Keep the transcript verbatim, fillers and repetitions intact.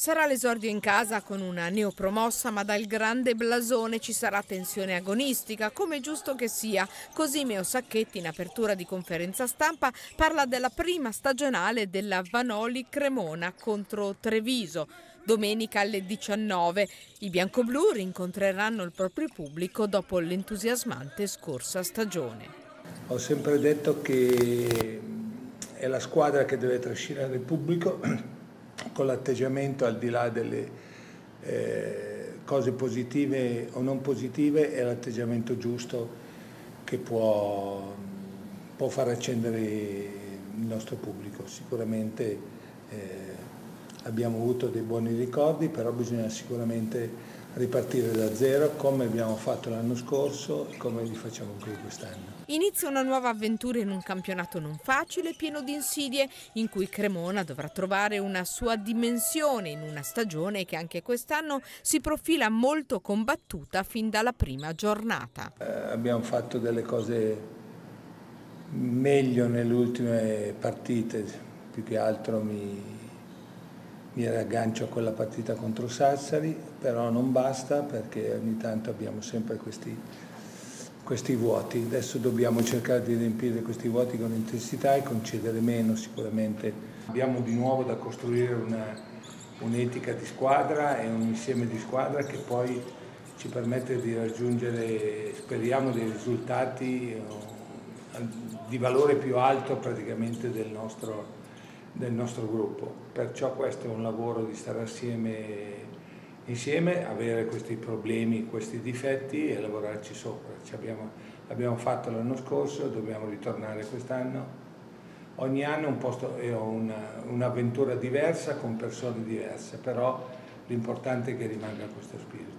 Sarà l'esordio in casa con una neopromossa, ma dal grande blasone ci sarà tensione agonistica, come è giusto che sia. Così Meo Sacchetti, in apertura di conferenza stampa, parla della prima stagionale della Vanoli Cremona contro Treviso. Domenica alle diciannove i biancoblù rincontreranno il proprio pubblico dopo l'entusiasmante scorsa stagione. Ho sempre detto che è la squadra che deve trascinare il pubblico con l'atteggiamento, al di là delle eh, cose positive o non positive, è l'atteggiamento giusto che può, può far accendere il nostro pubblico. Sicuramente eh, abbiamo avuto dei buoni ricordi, però bisogna sicuramente ripartire da zero, come abbiamo fatto l'anno scorso e come li facciamo qui quest'anno. Inizia una nuova avventura in un campionato non facile, pieno di insidie, in cui Cremona dovrà trovare una sua dimensione in una stagione che anche quest'anno si profila molto combattuta fin dalla prima giornata. Eh, abbiamo fatto delle cose meglio nelle ultime partite, più che altro mi... mi raggancio a quella partita contro Sassari, però non basta perché ogni tanto abbiamo sempre questi, questi vuoti. Adesso dobbiamo cercare di riempire questi vuoti con intensità e concedere meno sicuramente. Abbiamo di nuovo da costruire un'etica di squadra e un insieme di squadra che poi ci permette di raggiungere, speriamo, dei risultati di valore più alto praticamente del nostro del nostro gruppo. Perciò questo è un lavoro di stare assieme, insieme, avere questi problemi, questi difetti e lavorarci sopra. L'abbiamo fatto l'anno scorso, dobbiamo ritornare quest'anno. Ogni anno un posto, è un'avventura diversa con persone diverse, però l'importante è che rimanga questo spirito.